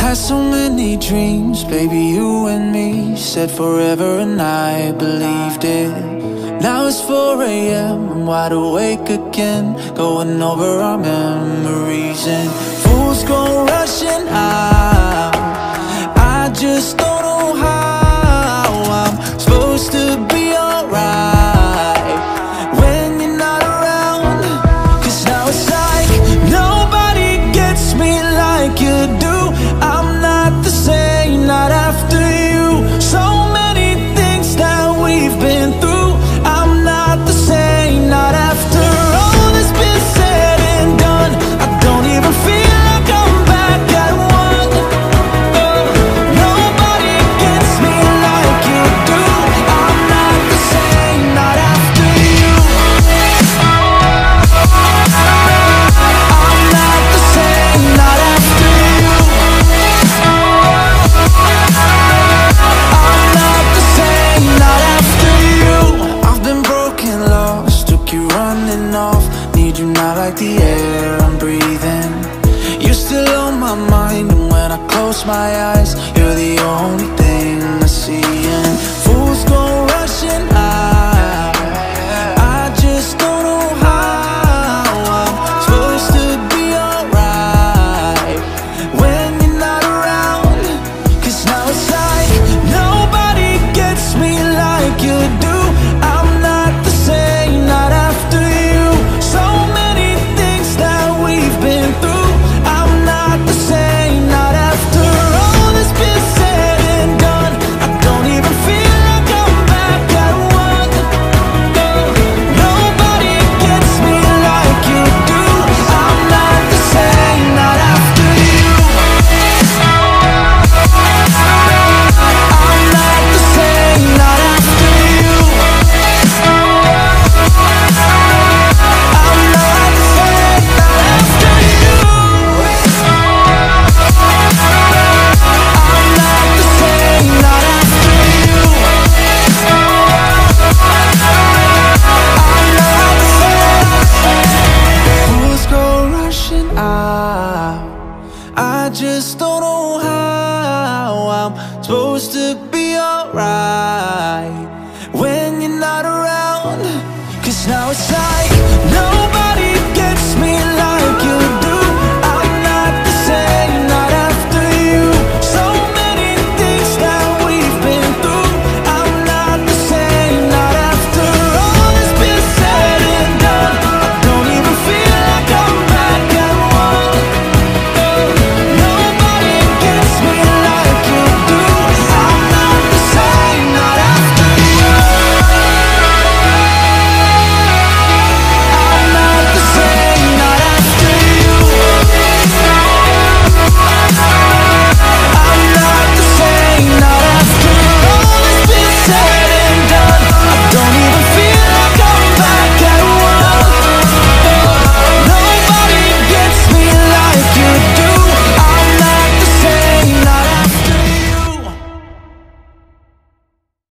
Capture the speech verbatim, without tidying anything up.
Had so many dreams, baby, you and me, said forever and I believed it. Now it's four A M, I'm wide awake again, going over our memories. And fools go rushing out, I just don't know how I'm supposed to be alright when you're not around. Cause now it's like nobody gets me like you do. I'm not the same, not after you. So many things that we've been through. I'm not the same, not after all that's been said and done. I don't even feel like I'm back at one. Oh, nobody gets me like you do. I'm not the same, not after you. I'm not the same, not after you. I'm not the same, not after you. I've been broken, lost, took you running off. Need you now like the air I'm breathing. You're still on my mind, and when I close my eyes, you're the only thing I see. And fools go rushing out, I just don't know how I'm supposed to be alright when you're not around. Cause now it's like nobody gets me like you do. I'm not the same, not after you. So many things that we've been through. I'm not the same, not after all that's been said and done. I don't even feel like I'm back at one. No, nobody gets me like you do. I'm not the same, not after you. I'm not the same, not after you. I'm not the same, not after you. I'm not the same, not after you. I'm not the same. Fools go rushing out, I just don't know how I'm supposed to be alright when you're not around. Cause now it's like no